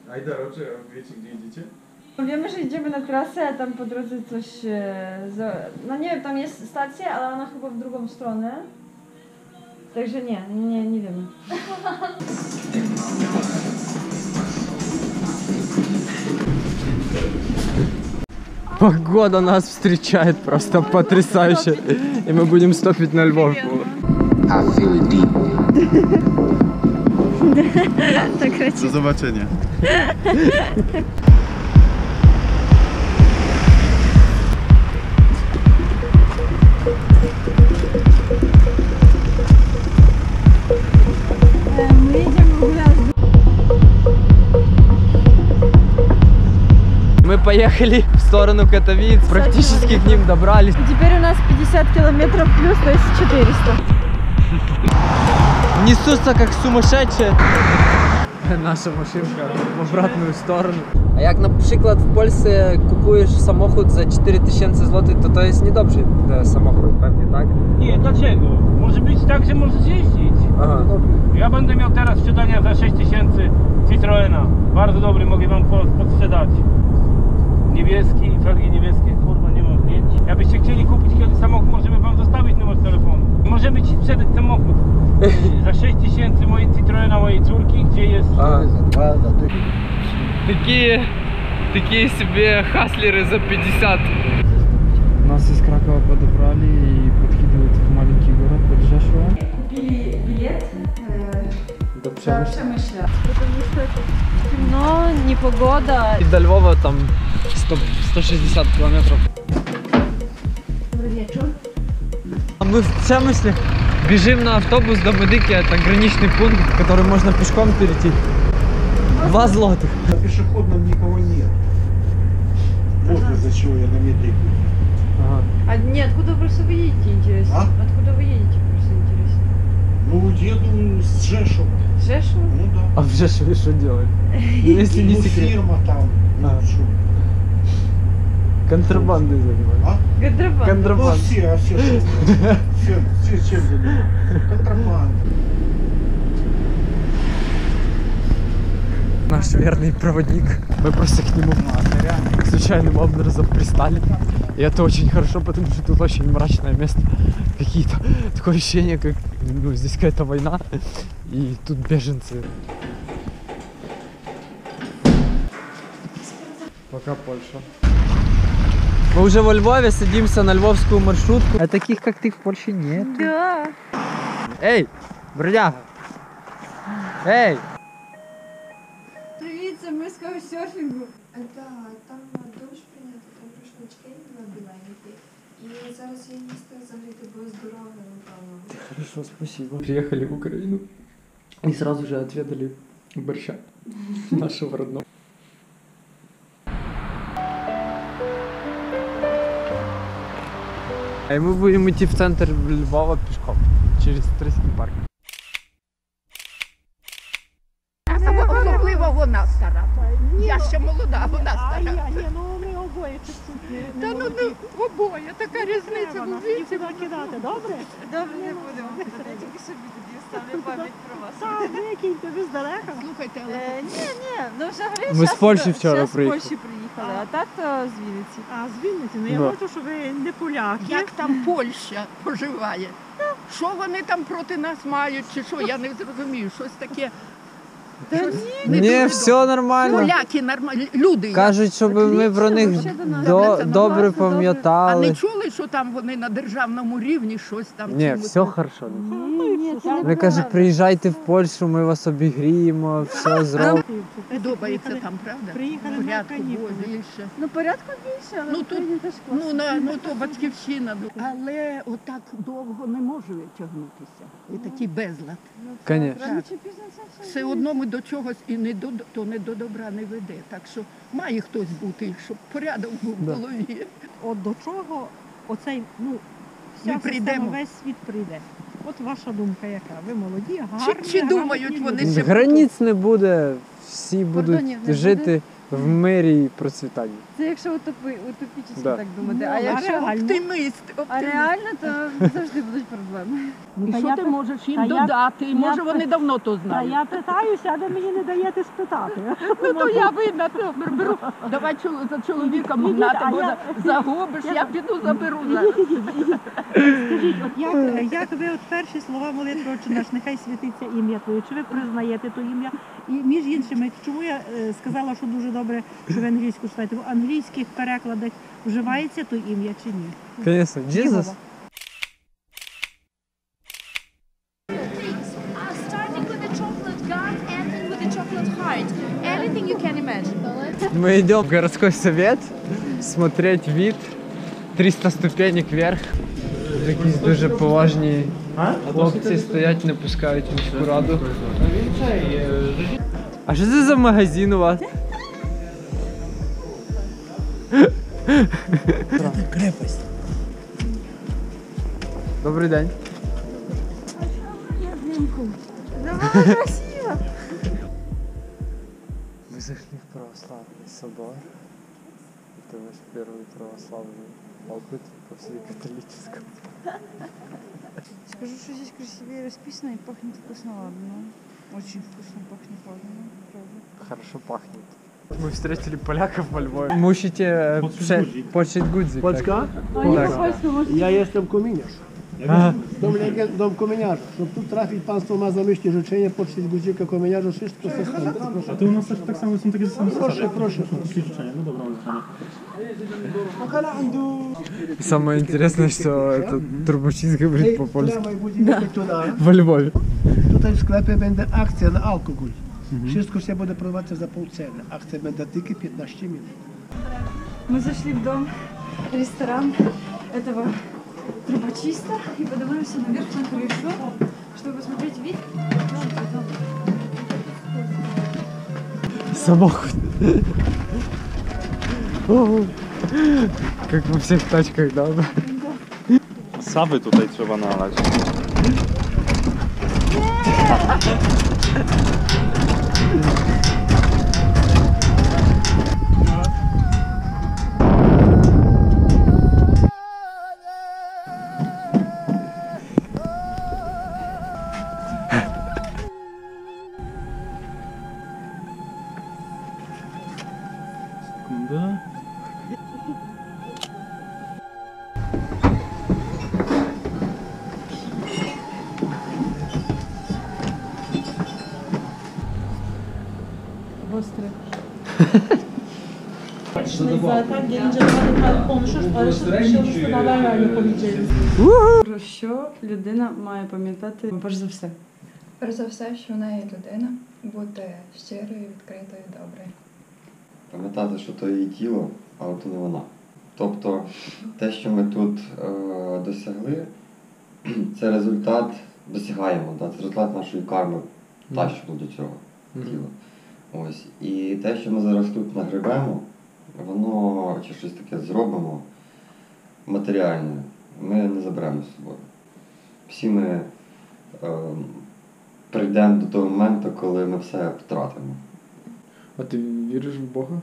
A i drodze, wiecie gdzie idziecie? Wiemy, że idziemy na trasę, a tam po drodze coś... No nie wiem, tam jest stacja, ale ona chyba w drugą stronę. Także nie wiemy. Погода нас встречает просто потрясающе. И мы будем стопить на Львов. Do zobaczenia. My jedziemy w ogóle... Мы поехали в сторону Катовиц, практически к ним добрались. Теперь у нас 50 километров плюс, то есть 400. Несутся как сумасшедшие. Наша машинка в обратную сторону. A jak na przykład w Polsce kupujesz samochód za 4000 zł, to jest niedobrze samochód pewnie, tak? Nie, dlaczego? Może być tak, że możesz jeździć. Aha. Ja będę miał teraz sprzedania za 6000 Citroena. Bardzo dobry, mogę wam podsprzedać. Niebieski, felgi niebieskie, kurwa nie mam zdjęć. Jakbyście chcieli kupić kiedyś samochód, możemy wam zostawić numer telefonu. Możemy ci sprzedać samochód za 6000 mojej Citroena, mojej córki, gdzie jest... Такие себе хаслеры за 50. Нас из Кракова подобрали и подкидывают в маленький город Поджешево. Купили билет До до Przemyśla. Потому что темно, непогода. И до Львова там 160 километров. Добрый вечер. А мы в Przemyśle бежим на автобус до Медики, это граничный пункт, который можно пешком перейти. 2 злотых. На пешеходном никого нет. Вот из-за чего я на Медике. Ага. А не, откуда просто вы едете, интересно? А? Откуда вы едете, просто интересно? Ну, еду с Жешева. С Жешева? Ну да. А в Жешеве что делать? Ну, если не Ну, секрет. фирма там. Ну, А. что? Контрабандой занимаюсь. А? Контрабанда. Ну, Контрабанда. все чем занимаются? Контрабанда. Наш верный проводник. Мы просто к нему случайным образом пристали. И это очень хорошо, потому что тут очень мрачное место. Какие-то такое ощущение, как здесь какая-то война. И тут беженцы. Пока Польша. Мы уже во Львове, садимся на львовскую маршрутку. А таких, как ты, в Польше нет. Да. Эй, бродяга! Эй! Привет, мы с каучсерфингу. Да, там дощ прийнято, там рушнички на біленькі. І зараз я їсти загріти, бо з дороги, напевно. Хорошо, спасибо. Приехали в Украину и сразу же отведали борща нашего родного. И мы будем идти в центр Львова пешком через Стрийський парк. Особливо вона стара. Я ще молода, вона стара. Ні, ну ми обоє чуть-чуть. Та ну обоє, така різниця в віці. Кидати, добре? Добре, не будемо. Я тільки собі тоді оставлю пам'ять про вас. Так, викиньте, ви здалека. Слухайте, але Ні, ну взагалі Ми з Польщі вчора з приїхали. Польщі приїхали, а так то з Вінниці. А, з Вінниці, ну я Да. бачу, що ви не поляки. як там Польща поживає? Що вони там проти нас мають, чи що? Я не зрозумію. Щось таке. щось не Не, дуже все нормально. Поляки нормальні, люди. Кажуть, щоб ми про них добре А пам'ятали. не чули, що там вони на державному рівні щось там? Ні, чимось? все хорошо. Ні, це Вони кажуть, приїжджайте в Польщу, ми вас обігріємо, все зробимо. Подобається там, правда? Приїхали на Порядку було канікули. більше. Ну, порядку більше, але Ну, тут- Україні теж класно. Ну то батьківщина. Але отак довго не може витягнутися. І такий безлад. Конечно. Рано чи пізно це Все одно ми до чогось і не до добра не веде. Так що має хтось бути, щоб порядок був в голові. От до чого оцей, ну, Ми вся прийдемо. система, весь світ прийде. От ваша думка яка? Ви молоді, гарні, Чи думають грамотні вони люди. ще Границь не буде, всі будуть Кордонів не жити В мирі і процвітанні. Це якщо утопічно Да. так думати. А Ну, якщо Оптиміст. а реально, то завжди будуть проблеми. Ну, І та що я ти пи- можеш їм та я- додати? я Може пи- вони давно то Та знають. я питаюся, а ви мені не даєте спитати. Ну то я винна, беру. Давай за чоловіком Ідіть, гнати, а бо я- загубиш, я піду заберу зараз. Скажіть, от як ви от перші слова молитви «Отче наш, нехай святиться ім'я Твоє», чи ви признаєте то ім'я? І між іншими, чому я сказала, що дуже добре, що ви англійську читаєте? В англійських перекладах вживається то ім'я чи ні? Звісно, Jesus. Starting with the chocolate gut, ending with the chocolate heart. Anything you can imagine. Мы идем в городской совет смотреть вид 300 ступенек вверх. Якісь дуже поважні хлопці стоять, не пускають міську раду. А що це за магазин у вас? Крепость. Добрий день. Мы зашли в православный собор. Это наш первый православный опыт после католического. Скажу, что здесь красивее расписано и пахнет вкусновато. Очень вкусно пахнет, правда. Хорошо пахнет. Мы встретили поляков во Львове. Musicie poczyć gudzik. Polska? Tak. Ja jestem kominiarz. A. Dom kominiarza. Żeby tu trafić, państwo ma na myśli życzenie, poczcić gudzika kominiarza, wszystko to jest. Proszę. A to u nas też tak samo są takie same Proszę, proszę. życzenia. No dobra, Самое интересное, что это турбочист говорит по-польски. Прямо i budzimy tuda. Во Львове. Tutaj w sklepie będzie akcja na alkohol. Wszystko się będzie prowadzić za pół ceny. Akcja będzie tylko 15 minut. Мы зашли в дом, ресторан этого трубочиста и поднимаемся наверх на крышу, чтобы посмотреть вид. Самоход. О, как во всех тачках, да? Sawy tutaj trzeba nalać. Sekunda. Ostre. Zaten gelince daha konuşuruz, alışır bir şey olursa haber verme poliçeyiz. Про що людина має пам'ятати перш за все? Перш за все, що вона є людина, бути щирою, відкритою, доброю. Пам'ятати, що то її тіло, але то не вона. Тобто те, що ми тут досягли, це результат, досягаємо, да? Це результат нашої карми, та, що було до цього тіла. Ось. І те, що ми зараз тут нагребемо, воно чи щось таке зробимо матеріальне, ми не заберемо з собою. Всі ми прийдемо до того моменту, коли ми все втратимо. А ти віриш в Бога?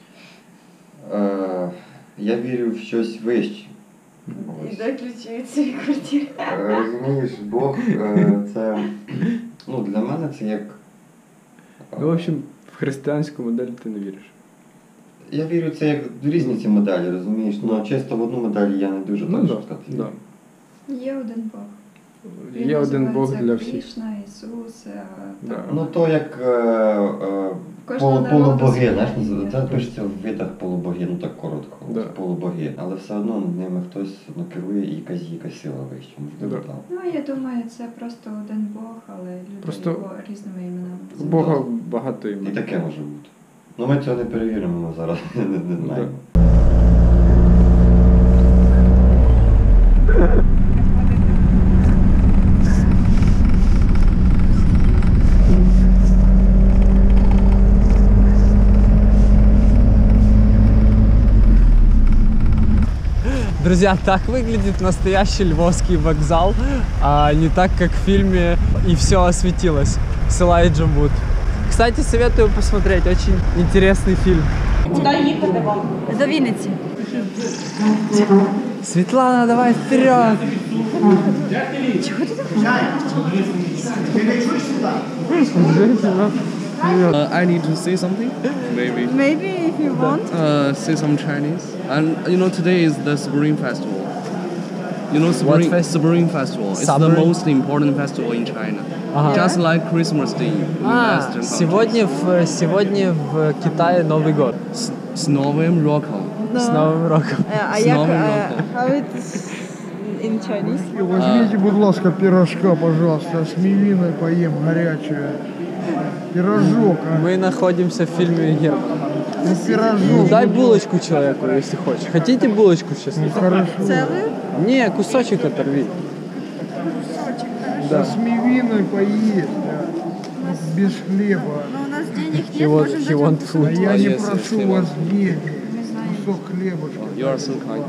Я вірю в щось вище. І дай ключі від цієї квартири. Розумієш, Бог це, ну, для мене це як. Ну, в общем, в християнську модель ти не віриш. Я вірю, це як різні ці моделі, розумієш? Ну, чисто в одну модель я не дуже Ну, точно да, сказати. да. Є один Бог. Є один Бог називається для всіх. Кришна, Ісус. Да. Ну, то як Кожного народу полубоги, своє знаєш, ім'я. це пишеться в видах полубоги, ну так коротко, Да. полубоги. Але все одно ними хтось керує і якась сила вища, можливо, Да. так. Ну, я думаю, це просто один Бог, але люди Просто його різними іменами. У Бога багато І імен. таке може бути. Ну ми цього не перевіримо, ми зараз не знаємо. Друзья, так выглядит настоящий львовский вокзал, а не так, как в фильме «И все осветилось» с Элайджем Вуд. Кстати, советую посмотреть, очень интересный фильм. Куди їхати вам? До Вінниці. Светлана, давай вперед! I need to say something, maybe. Maybe if you want. Say some Chinese. And you know, today is the Spring Festival. You know, Spring Festival. It's the most important festival in China. Just like Christmas Day in Western countries. Сегодня в Китае Новый год. С Новым роком. С Новым роком. How it's in Chinese? Возьмите, будь ласка, пирожка, пожалуйста, с мивиной поем горячее. Пирожок, а? Мы находимся в фильме Германа. Ну, пирожок. Дай булочку человеку, если хочешь. Хотите булочку сейчас? Ну, хорошо. Целую? Не, кусочек оторви. Да. С мивиной поесть, без хлеба. Но у нас денег нет, можем дать вам А я не прошу вас денег. Кусок хлебушка. You are so kind.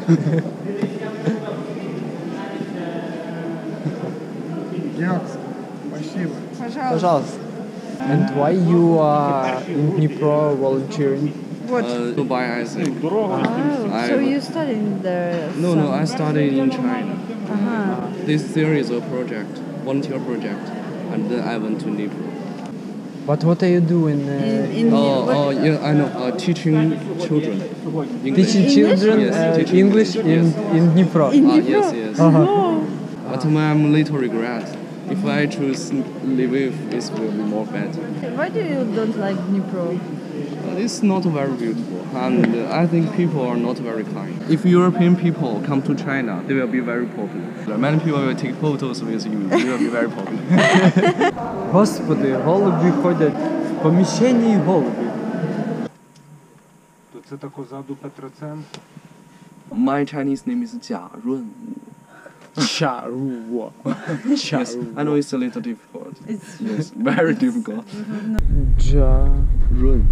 Дякую. Спасибо. Пожалуйста. And why you are in Dnipro volunteering? Dubai, I think. So you studying there? No, I studied in China. There is a project, volunteer project, and then I went to Dnipro. But what are you doing? Yeah, I know. Teaching children English. Teaching children Yes, teaching English in Dnipro. Yes. But I'm little regret. If I choose Lviv, it will be more better. Why do you don't like Dnipro? It's not very beautiful, and I think people are not very kind. If European people come to China, they will be very popular. Many people will take photos with you. You will be very popular. Господи, голуби ходять в поміщенні голуби. То це тако ззаду Петрocent. My Chinese name is Jia Runwu. Чаруо. Yes, I know it's a little difficult. Yes, very difficult. Run.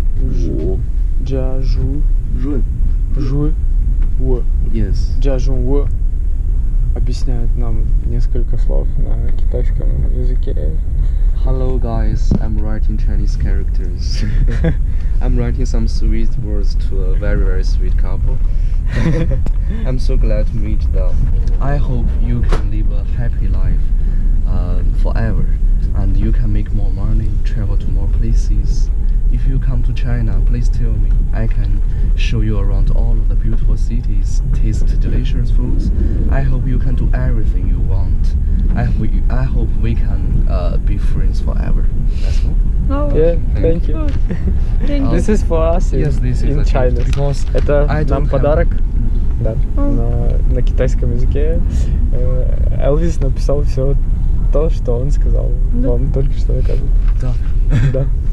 Yes. Джажунву объясняет нам несколько слов на китайском языке. Hello guys, I'm writing Chinese characters. I'm writing some sweet words to a very, very sweet couple. I'm so glad to meet them. I hope you can live a happy life forever, and you can make more money, travel to more places. If you come to China, please tell me. I can show you around all of the beautiful cities, taste delicious foods. I hope you can do everything you want. I hope we can be friends forever. That's all. No. Yeah, thank you. This is for us in China. Это нам подарок. Да, на китайском языке. Элвис написал все то, что он сказал вам только что, оказывается. Да. Да.